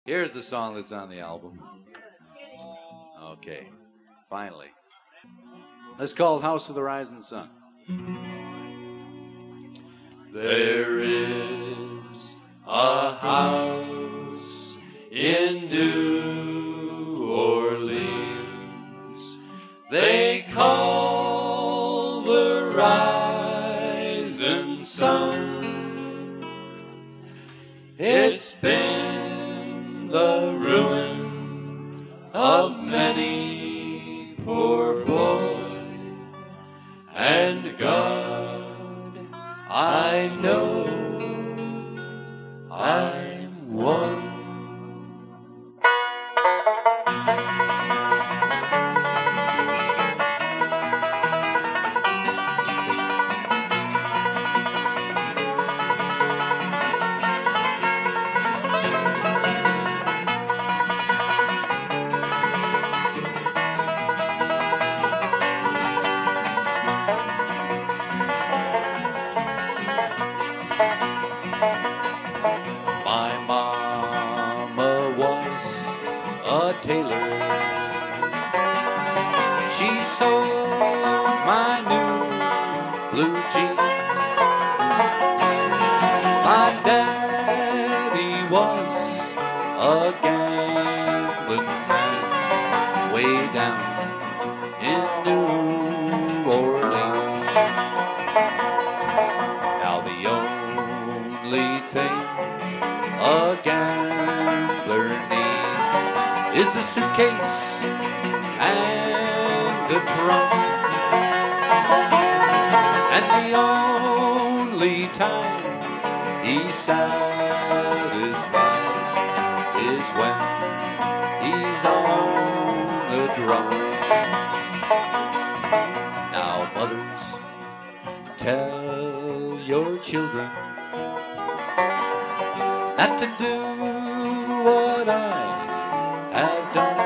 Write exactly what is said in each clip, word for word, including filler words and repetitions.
Here's the song that's on the album. Okay, finally. It's called House of the Rising Sun. There is a house in New Orleans they call the Rising Sun. It's been the ruin of many poor boy, and God, I know I'm one. My mama was a tailor. She sewed my new blue jeans. My daddy was a gambling man way down in New Orleans. Now the only thing a gambler needs is a suitcase and a trunk. And the only time he's satisfied is when he's on the drum. Now mothers, tell your children not to do what I have done,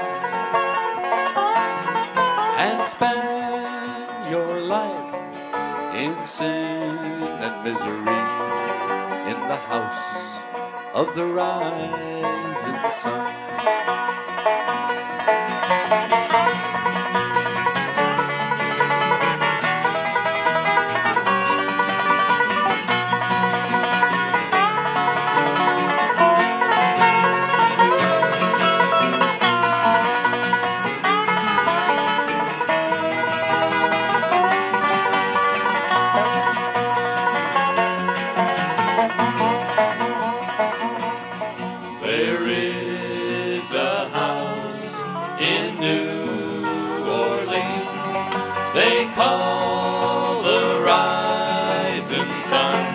and spend your life in sin and misery in the house of the rising sun. There is a house in New Orleans they call the Rising Sun.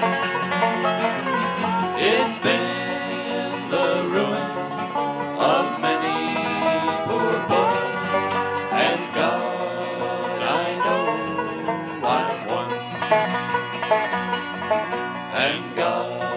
It's been the ruin of many poor boys, and God, I know I'm one. And God,